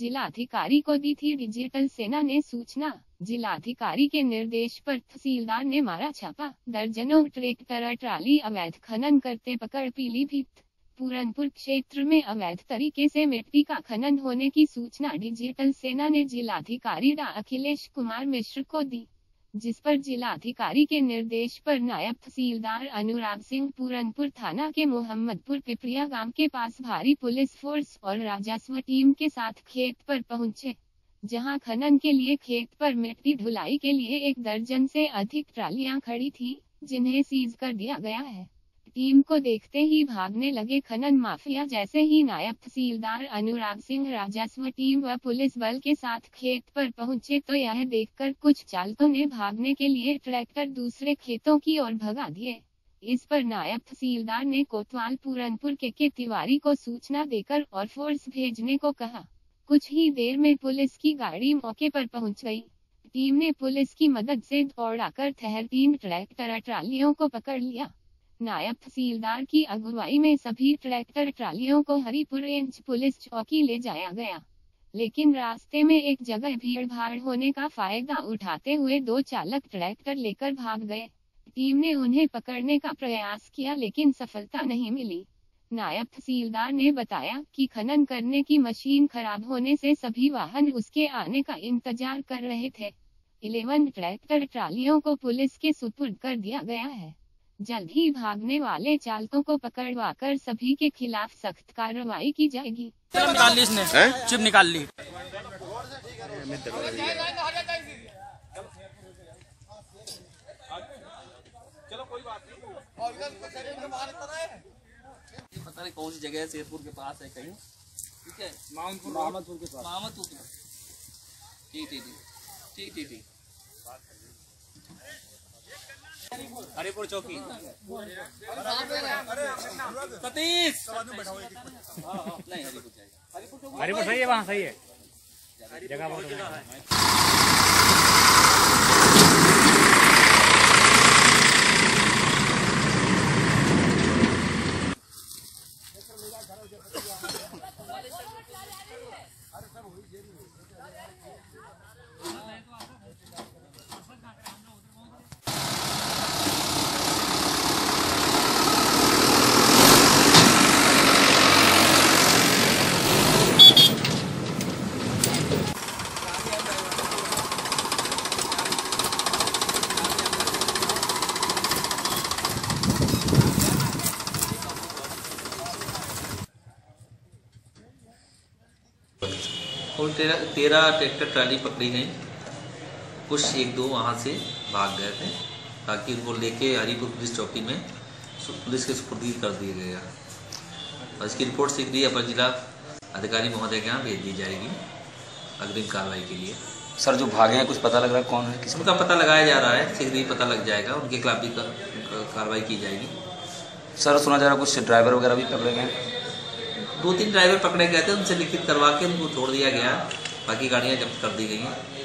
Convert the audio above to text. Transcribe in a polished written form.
जिलाधिकारी को दी थी डिजिटल सेना ने सूचना। जिलाधिकारी के निर्देश पर तहसीलदार ने मारा छापा, दर्जनों ट्रैक्टर ट्राली अवैध खनन करते पकड़। पीलीभीत पूरनपुर क्षेत्र में अवैध तरीके से मिट्टी का खनन होने की सूचना डिजिटल सेना ने जिलाधिकारी डा अखिलेश कुमार मिश्र को दी, जिस पर जिलाधिकारी के निर्देश पर नायब तहसीलदार अनुराग सिंह पूरनपुर थाना के मोहम्मदपुर पिपरिया गांव के पास भारी पुलिस फोर्स और राजस्व टीम के साथ खेत पर पहुंचे, जहां खनन के लिए खेत पर मिट्टी ढुलाई के लिए 1 दर्जन से अधिक ट्रालियां खड़ी थी, जिन्हें सीज कर दिया गया है। टीम को देखते ही भागने लगे खनन माफिया। जैसे ही नायब तहसीलदार अनुराग सिंह राजस्व टीम व पुलिस बल के साथ खेत पर पहुंचे तो यह देखकर कुछ चालकों ने भागने के लिए ट्रैक्टर दूसरे खेतों की ओर भगा दिए। इस पर नायब तहसीलदार ने कोतवाल पूरनपुर के तिवारी को सूचना देकर और फोर्स भेजने को कहा। कुछ ही देर में पुलिस की गाड़ी मौके पर पहुंच गई। टीम ने पुलिस की मदद से दौड़ाकर 3 ट्रैक्टर ट्रालियों को पकड़ लिया। नायब तहसीलदार की अगुवाई में सभी ट्रैक्टर ट्रालियों को हरिपुर रेंज पुलिस चौकी ले जाया गया, लेकिन रास्ते में एक जगह भीड़ भाड़ होने का फायदा उठाते हुए 2 चालक ट्रैक्टर लेकर भाग गए। टीम ने उन्हें पकड़ने का प्रयास किया लेकिन सफलता नहीं मिली। नायब तहसीलदार ने बताया कि खनन करने की मशीन खराब होने से सभी वाहन उसके आने का इंतजार कर रहे थे। 11 ट्रैक्टर ट्रालियों को पुलिस के सुपुर्द कर दिया गया है। जल्द ही भागने वाले चालकों को पकड़वाकर सभी के खिलाफ सख्त कार्रवाई की जाएगी। चिप निकाल ली। पता नहीं कौन सी जगह है, शेरपुर के पास है कहीं, ठीक है, मामदपुर के पास। ठीक। हरिपुर चौकी सतीश नहीं, हरिपुर सही है, वहाँ सही है जगह बहुत और 13 ट्रैक्टर ट्राली पकड़ी गई। कुछ 1-2 वहाँ से भाग गए थे, ताकि उनको लेके हरिपुर पुलिस चौकी में पुलिस के सुपुर्द कर दिया गया। और इसकी रिपोर्ट शीघ्र ही अपर जिला अधिकारी महोदय के यहाँ भेज दी जाएगी अग्रिम कार्रवाई के लिए। सर जो भागे हैं कुछ पता लग रहा है कौन है, किसी उनका पता लगाया जा रहा है, शीघ्र ही पता लग जाएगा, उनके खिलाफ भी कार्रवाई की जाएगी। सर सुना जा रहा है कुछ ड्राइवर वगैरह भी पकड़े गए? 2-3 ड्राइवर पकड़े गए थे, उनसे लिखित करवा के उनको छोड़ दिया गया, बाकी गाड़ियाँ जब्त कर दी गई हैं।